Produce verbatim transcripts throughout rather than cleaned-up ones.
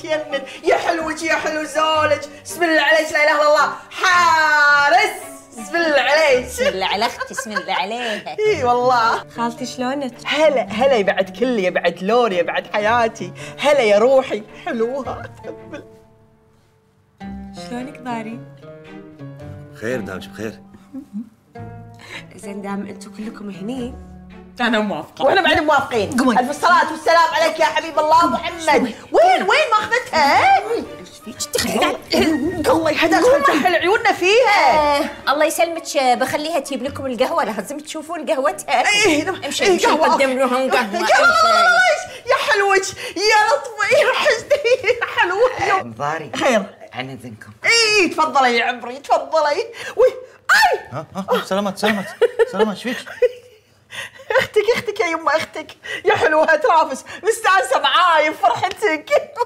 وتينن. يا حلوك يا حلو زولك، بسم الله عليك، لا اله الا الله. حارس، بسم الله عليك. بسم الله على اختي، بسم الله عليها. اي والله. خالتي شلونك؟ هلا هلا يا بعد كلي، يا بعد لوني، يا بعد حياتي. هلا يا روحي حلوها. تقبل. شلونك ضاري؟ بخير، دامش بخير. زين دام انتم كلكم هني أنا موافقة وإحنا بعد موافقين. قوي. ألف الصلاة والسلام عليك يا حبيب الله محمد. وين وين ماخذتها؟ الله يهداك، نجحل عيوننا فيها. آه، الله يسلمك، بخليها تجيب لكم القهوة، لازم تشوفون قهوتها. إيه امشي إيه، امشي قهوة. قدم لهم قهوة. يا حلوك يا لطفة يا حسني يا حلوة. مضاري خير. عن اذنكم. إيه تفضلي يا عمري تفضلي. وي أي ها ها سلامات سلامات سلامات، ايش فيك؟ اختك اختك يا يما اختك يا حلوة ترافس، مستانسة معاي بفرحتك.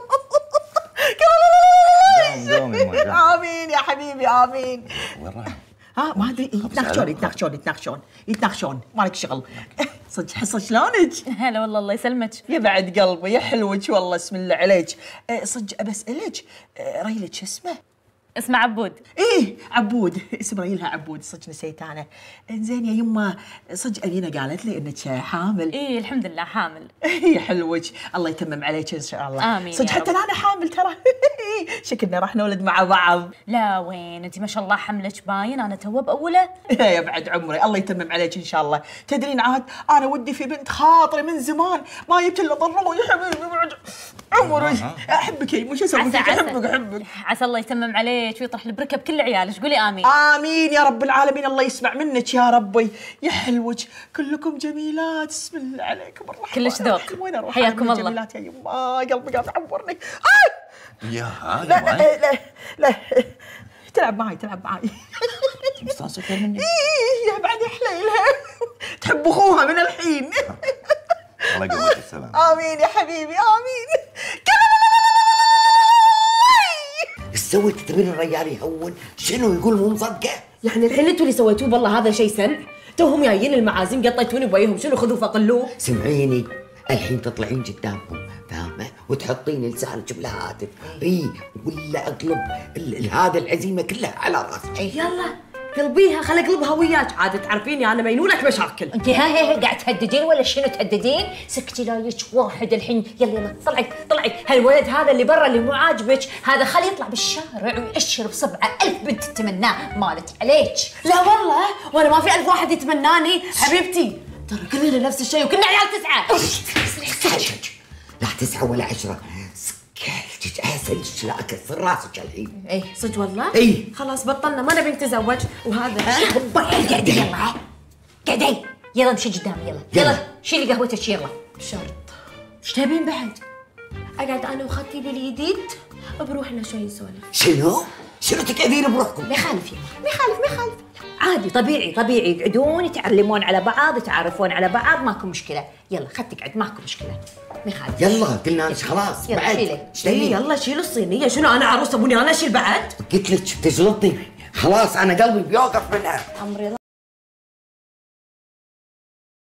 دوم دوم يا ما. امين يا حبيبي امين. وين رايح؟ ها ما ادري، يتناقشون يتناقشون يتناقشون يتناقشون مالك شغل. صدق حصه شلونك؟ هلا والله، الله يسلمك. يا بعد قلبي يا حلوك والله، اسم الله عليك. أه، صدق بسألك، أه، ريلك شو اسمه؟ اسمه عبود. ايه عبود، اسم ريلها عبود، صدق نسيت انا. انزين يا يما، صدق امينه قالت لي انك حامل. ايه الحمد لله حامل. يا حلوك، الله يتمم عليك ان شاء الله. آمين صدق يا حتى رب. انا حامل ترى. شكلنا راح نولد مع بعض. لا وين انت ما شاء الله حملك باين، انا تو باوله. يا بعد عمري، الله يتمم عليك ان شاء الله. تدرين عاد انا ودي في بنت خاطري من زمان، ما جبت الا ضروي يا حبيبي بعد عمري. احبك يا مش اسوي فيك، احبك احبك. عسى الله يتمم عليك ويطرح البركه بكل عيالك، قولي امين. امين يا رب العالمين، الله يسمع منك يا ربي. يا حلوك كلكم جميلات، بسم الله عليكم الرحمن. كلش ذوق. وين اروح حياكم الله. جميلات يا يما، قلبي قاعد يعورني. آه! يا لا هذا لا لا لا تلعب معي تلعب معي. مستانسة اكثر مني. إيه، يا بعد حليلها تحب اخوها من الحين. الله يقويك السلام. امين يا حبيبي امين. ايش سويت؟ تبين الرجال يهون؟ شنو يقول مو مصدقه؟ يعني الحين انتوا اللي سويتوه بالله هذا شيء سمع؟ توهم جايين المعازيم قطيتوني بويهم، شنو خذوا فقلوه؟ سمعيني، الحين تطلعين قدامهم فاهمه وتحطين لسانك بالهاتف، اي ولا اقلب ال- ال- هذا العزيمه كلها على راسك. يلا قلبيها، خل اقلبها وياك، عاد تعرفيني انا مينولك مشاكل. انت ها هي هي قاعد تهددين ولا شنو تهددين؟ سكتي لا يجيك واحد الحين. يلا يلا طلعي طلعي، هالولد هذا اللي برا اللي مو عاجبك هذا خليه يطلع بالشارع ويأشر بصبعه ألف بنت تتمناه، مالت عليك. لا والله، وانا ما في ألف واحد يتمناني حبيبتي، ترى كلنا نفس الشيء وكلنا عيال تسعه. لا تسعه ولا عشره، سكتك اسلك لا اكسر راسك الحين. ايه صدق والله؟ اي خلاص بطلنا، ما نبي نتزوج وهذا. قعدي يلا قعدي، يلا امشي قدامي يلا يلا. يلا شيلي قهوتك يلا. بشرط. ايش تبين بعد؟ اقعد انا وخطيبي الجديد بروحنا شوي نسولف. شنو؟ شنو تقعدين بروحكم؟ ما يخالف يلا، ما يخالف ما يخالف، عادي طبيعي طبيعي، يقعدون يتعلمون على بعض يتعرفون على بعض، ماكو مشكله. يلا خد تقعد ماكو مشكله، ما يخالف. يلا قلنا لك خلاص يلا بعد. شيلي. ايش ايه تبين؟ يلا شيلوا الصينيه، شنو انا عروسه ابوني انا اشيل بعد؟ قلت لك تجلطني، خلاص انا قلبي بيوقف منها. عمري